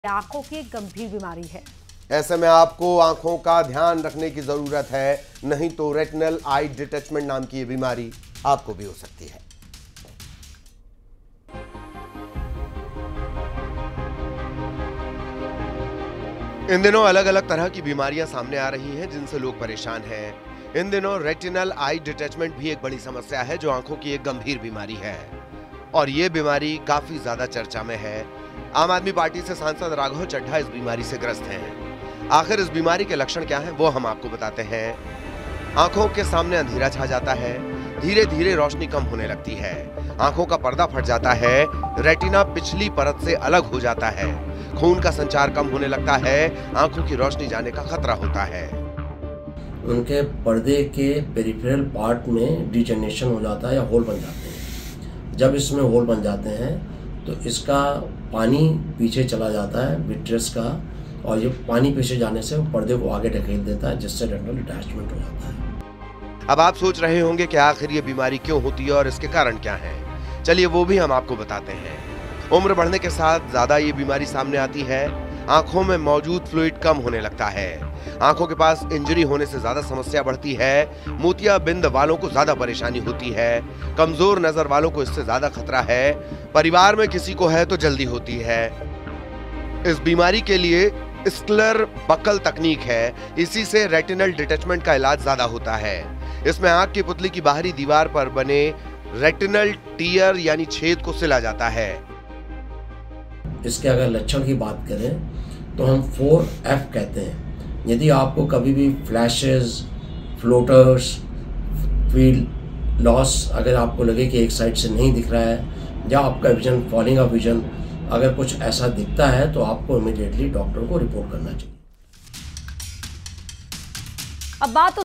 आंखों की एक गंभीर बीमारी है। ऐसे में आपको आंखों का ध्यान रखने की जरूरत है, नहीं तो रेटिनल आई डिटैचमेंट नाम की ये बीमारी आपको भी हो सकती है। इन दिनों अलग अलग तरह की बीमारियां सामने आ रही हैं जिनसे लोग परेशान हैं। इन दिनों रेटिनल आई डिटैचमेंट भी एक बड़ी समस्या है जो आंखों की एक गंभीर बीमारी है और ये बीमारी काफी ज्यादा चर्चा में है। आम आदमी पार्टी से सांसद राघव चड्ढा इस बीमारी से ग्रस्त हैं। आखिर इस बीमारी के लक्षण क्या हैं वो हम आपको बताते हैं। आंखों के सामने अंधेरा छा जाता है, धीरे धीरे रोशनी कम होने लगती है, आंखों का पर्दा फट जाता है, रेटिना पिछली परत से अलग हो जाता है, खून का संचार कम होने लगता है, आंखों की रोशनी जाने का खतरा होता है। उनके पर्दे के पेरिफेरल पार्ट में डिजनरेशन हो जाता है या होल बन जाते हैं। जब इसमें होल बन जाते हैं तो इसका पानी पीछे चला जाता है विट्रियस का, और ये पानी पीछे जाने से पर्दे को आगे ढकेल देता है जिससे रेटिनल डिटैचमेंट हो जाता है। अब आप सोच रहे होंगे कि आखिर ये बीमारी क्यों होती है और इसके कारण क्या हैं? चलिए वो भी हम आपको बताते हैं। उम्र बढ़ने के साथ ज्यादा ये बीमारी सामने आती है। आंखों में मौजूद फ्लूइड कम होने लगता है, आंखों के पास इंजरी होने से ज्यादा समस्या बढ़ती है, मोतियाबिंद वालों को ज्यादा परेशानी होती है, कमजोर नजर वालों को इससे ज्यादा खतरा है, परिवार में किसी को है तो जल्दी होती है। इस बीमारी के लिए स्क्लर बकल तकनीक है, इसी से रेटिनल डिटैचमेंट का इलाज ज्यादा होता है। इसमें आंख की पुतली की बाहरी दीवार पर बने रेटिनल टीयर यानी छेद को सिला जाता है। इसके अगर लक्षण की बात करें तो हम 4F कहते हैं। यदि आपको कभी भी फ्लैशेस, फ्लोटर्स, फील्ड लॉस अगर आपको लगे कि एक साइड से नहीं दिख रहा है या आपका विजन, फॉलिंग ऑफ विजन, अगर कुछ ऐसा दिखता है तो आपको इमीडिएटली डॉक्टर को रिपोर्ट करना चाहिए। अब बात